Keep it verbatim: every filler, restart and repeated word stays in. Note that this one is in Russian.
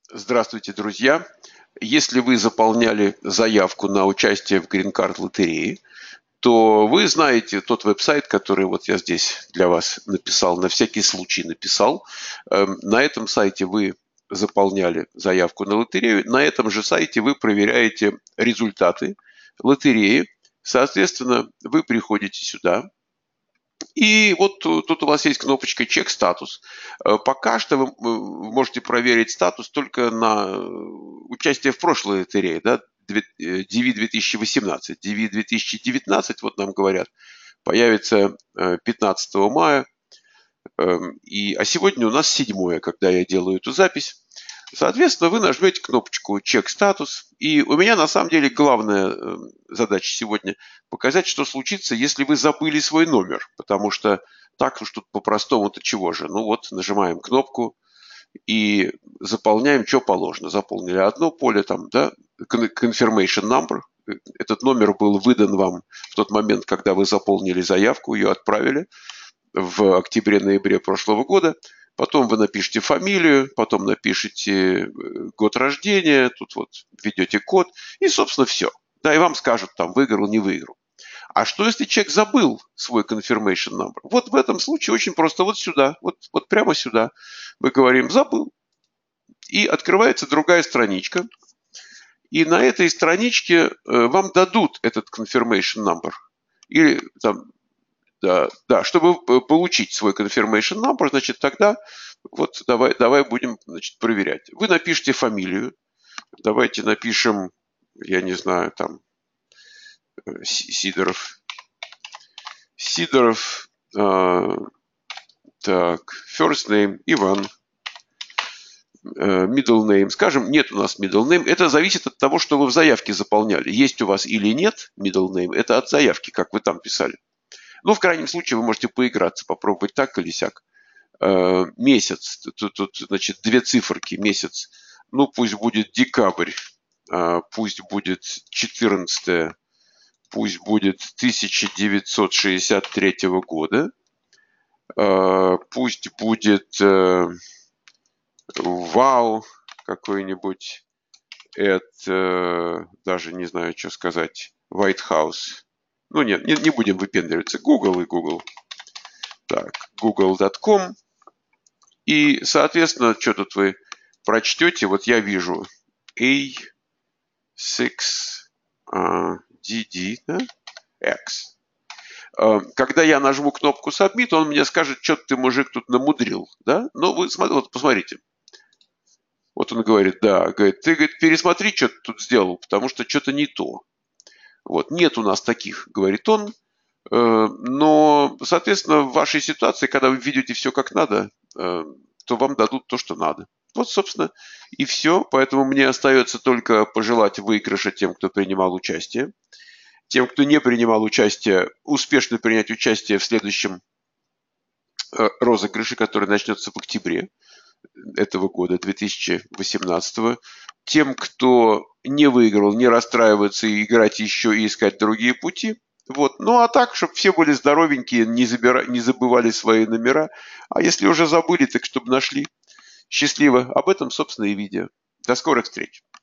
Здравствуйте, друзья! Если вы заполняли заявку на участие в Green Card лотерее, то вы знаете тот веб-сайт, который вот я здесь для вас написал, на всякий случай написал. Эм, На этом сайте вы заполняли заявку на лотерею, на этом же сайте вы проверяете результаты лотереи. Соответственно, вы приходите сюда, и вот тут у вас есть кнопочка «Чек статус». Пока что вы можете проверить статус только на участие в прошлой лотерее, да, ди ви две тысячи восемнадцать. ди ви две тысячи девятнадцать, вот нам говорят, появится пятнадцатого мая. И, а сегодня у нас седьмое, когда я делаю эту запись. Соответственно, вы нажмете кнопочку «Чек статус». И у меня на самом деле главная задача сегодня показать, что случится, если вы забыли свой номер. Потому что так уж тут по-простому-то чего же. Ну вот, нажимаем кнопку и заполняем, что положено. Заполнили одно поле, там, да, confirmation number. Этот номер был выдан вам в тот момент, когда вы заполнили заявку, ее отправили в октябре-ноябре прошлого года. Потом вы напишите фамилию, потом напишите год рождения, тут вот введете код, и, собственно, все. Да, и вам скажут, там, выиграл, не выиграл. А что, если человек забыл свой confirmation number? Вот в этом случае очень просто. Вот сюда, вот, вот прямо сюда мы говорим «забыл». И открывается другая страничка. И на этой страничке вам дадут этот confirmation number. Или там... Да, да, чтобы получить свой confirmation number, значит, тогда вот давай, давай будем, значит, проверять. Вы напишите фамилию. Давайте напишем, я не знаю, там, Сидоров. Сидоров. Э, так, first name Иван. Э, middle name. Скажем, нет у нас middle name. Это зависит от того, что вы в заявке заполняли. Есть у вас или нет middle name, это от заявки, как вы там писали. Ну, в крайнем случае, вы можете поиграться, попробовать так или сяк. Э, месяц. Тут, тут, значит, две циферки. Месяц. Ну, пусть будет декабрь. Э, пусть будет четырнадцатое. Пусть будет тысяча девятьсот шестьдесят третьего года. Э, пусть будет э, вау какой-нибудь. Это даже не знаю, что сказать. White House. Ну, нет, не, не будем выпендриваться. Google и Google. Так, google точка ком. И, соответственно, что тут вы прочтете? Вот я вижу эй шесть ди ди, да? X. Когда я нажму кнопку Submit, он мне скажет, что ты, мужик, тут намудрил. Да? Ну, вы вот, посмотрите. Вот он говорит, да, говорит, ты, говорит, пересмотри, что ты тут сделал, потому что что-то не то. Вот, нет у нас таких, говорит он. Но, соответственно, в вашей ситуации, когда вы видите все как надо, то вам дадут то, что надо. Вот, собственно, и все. Поэтому мне остается только пожелать выигрыша тем, кто принимал участие. Тем, кто не принимал участие, успешно принять участие в следующем розыгрыше, который начнется в октябре этого года, две тысячи восемнадцатого. Тем, кто не выиграл, не расстраиваться и играть еще и искать другие пути. Вот. Ну, а так, чтобы все были здоровенькие, не, забира... не забывали свои номера. А если уже забыли, так чтобы нашли. Счастливо. Об этом, собственно, и видео. До скорых встреч.